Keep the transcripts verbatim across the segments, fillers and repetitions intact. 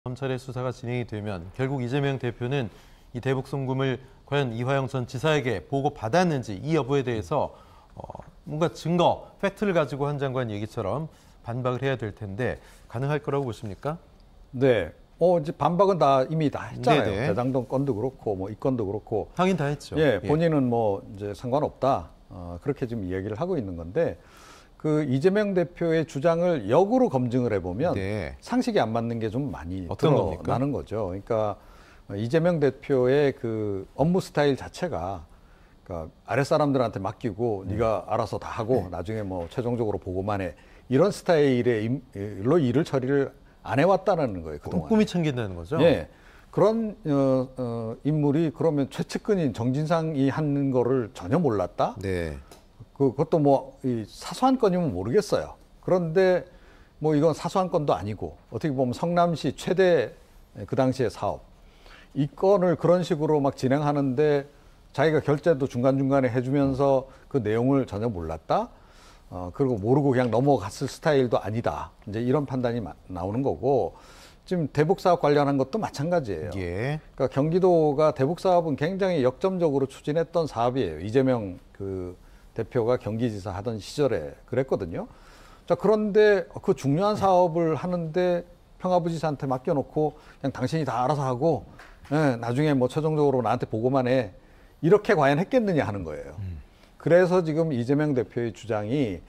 검찰의 수사가 진행이 되면 결국 이재명 대표는 이 대북 송금을 과연 이화영 전 지사에게 보고받았는지 이 여부에 대해서 어, 뭔가 증거, 팩트를 가지고 한 장관 얘기처럼 반박을 해야 될 텐데 가능할 거라고 보십니까? 네. 어, 이제 반박은 다 이미 다 했잖아요. 네네. 대장동 건도 그렇고 뭐 이 건도 그렇고. 하긴 다 했죠. 예, 본인은 뭐 이제 상관없다. 어, 그렇게 지금 이야기를 하고 있는 건데 그 이재명 대표의 주장을 역으로 검증을 해보면 네. 상식이 안 맞는 게 좀 많이 어떤 겁니까? 드러나는 거죠. 그러니까 이재명 대표의 그 업무 스타일 자체가 그러니까 아랫사람들한테 맡기고 음. 네가 알아서 다 하고 네. 나중에 뭐 최종적으로 보고만 해. 이런 스타일의 일로 일을 처리를 안 해왔다는 거예요. 그동안. 꼼꼼히 챙긴다는 거죠? 예. 그런 어, 어, 인물이 그러면 최측근인 정진상이 하는 거를 전혀 몰랐다? 네. 그, 그것도 뭐 이 사소한 건이면 모르겠어요. 그런데 뭐 이건 사소한 건도 아니고 어떻게 보면 성남시 최대 그 당시의 사업 이 건을 그런 식으로 막 진행하는데 자기가 결제도 중간중간에 해주면서 그 내용을 전혀 몰랐다? 어, 그리고 모르고 그냥 넘어갔을 스타일도 아니다. 이제 이런 판단이 마, 나오는 거고 지금 대북 사업 관련한 것도 마찬가지예요. 예. 그러니까 경기도가 대북 사업은 굉장히 역점적으로 추진했던 사업이에요. 이재명 그 대표가 경기지사 하던 시절에 그랬거든요. 자, 그런데 그 중요한 사업을 하는데 평화부지사한테 맡겨놓고 그냥 당신이 다 알아서 하고 예, 나중에 뭐 최종적으로 나한테 보고만 해. 이렇게 과연 했겠느냐 하는 거예요. 음. 그래서 지금 이재명 대표의 주장이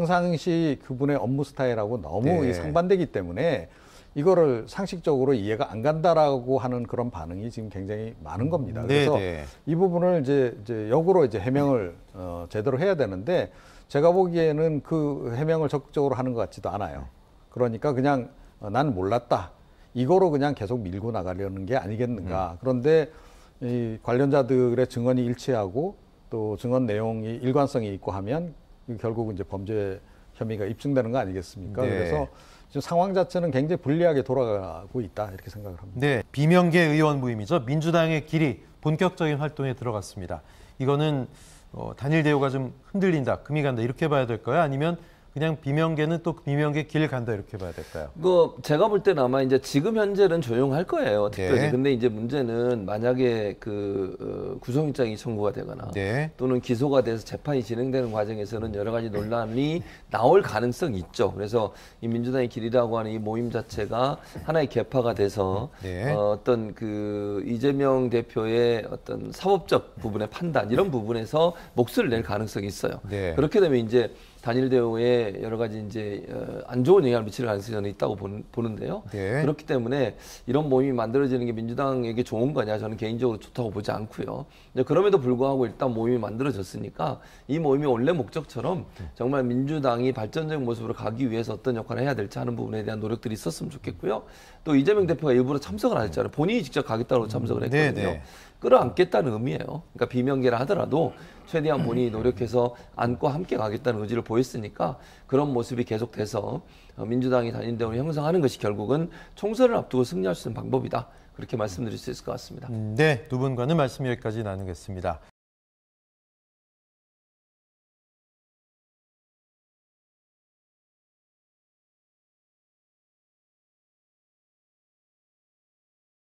평상시 그분의 업무 스타일하고 너무 네. 상반되기 때문에 이거를 상식적으로 이해가 안 간다라고 하는 그런 반응이 지금 굉장히 많은 겁니다. 그래서 네네. 이 부분을 이제, 이제 역으로 이제 해명을 어, 제대로 해야 되는데 제가 보기에는 그 해명을 적극적으로 하는 것 같지도 않아요. 그러니까 그냥 어, 난 몰랐다. 이거로 그냥 계속 밀고 나가려는 게 아니겠는가. 음. 그런데 이 관련자들의 증언이 일치하고 또 증언 내용이 일관성이 있고 하면 결국 이제 범죄 혐의가 입증되는 거 아니겠습니까? 네. 그래서 지금 상황 자체는 굉장히 불리하게 돌아가고 있다 이렇게 생각을 합니다. 네, 비명계 의원 부임이죠. 민주당의 길이 본격적인 활동에 들어갔습니다. 이거는 어, 단일 대우가 좀 흔들린다, 금이 간다 이렇게 봐야 될까요? 아니면 그냥 비명계는 또 비명계 길 간다 이렇게 봐야 될까요? 그 제가 볼 때는 아마 이제 지금 현재는 조용할 거예요. 특별히. 네. 근데 이제 문제는 만약에 그 어, 구속영장이 청구가 되거나 네. 또는 기소가 돼서 재판이 진행되는 과정에서는 여러 가지 논란이 나올 가능성이 있죠. 그래서 이 민주당의 길이라고 하는 이 모임 자체가 하나의 계파가 돼서 네. 어, 어떤 그 이재명 대표의 어떤 사법적 부분의 판단 이런 부분에서 목소리를 낼 가능성이 있어요. 네. 그렇게 되면 이제 단일 대우에 여러 가지 이제 안 좋은 영향을 미칠 가능성이 저는 있다고 보는데요. 네. 그렇기 때문에 이런 모임이 만들어지는 게 민주당에게 좋은 거냐 저는 개인적으로 좋다고 보지 않고요. 그럼에도 불구하고 일단 모임이 만들어졌으니까 이 모임이 원래 목적처럼 정말 민주당이 발전적인 모습으로 가기 위해서 어떤 역할을 해야 될지 하는 부분에 대한 노력들이 있었으면 좋겠고요. 또 이재명 대표가 일부러 참석을 안 했잖아요. 본인이 직접 가겠다고 참석을 했거든요. 네네. 끌어안겠다는 의미예요. 그러니까 비명계라 하더라도 최대한 본인이 노력해서 안고 함께 가겠다는 의지를 보였으니까 그런 모습이 계속돼서 민주당이 단일 대우를 형성하는 것이 결국은 총선을 앞두고 승리할 수 있는 방법이다. 그렇게 말씀드릴 수 있을 것 같습니다. 네, 두 분과는 말씀 여기까지 나누겠습니다.